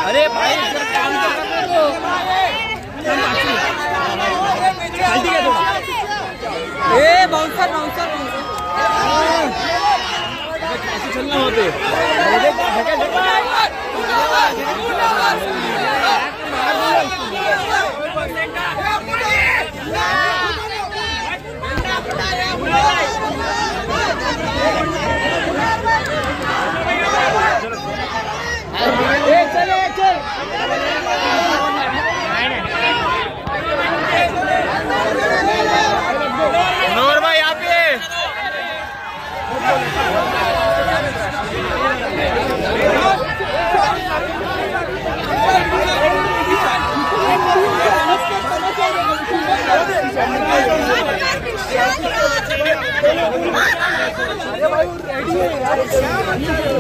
अरे भाई काम कर रहा तो जल्दी है थोड़ा। ए बाउंसर बाउंसर ऐसे चलना वहाँ पे। नूर भाई आप ही भाई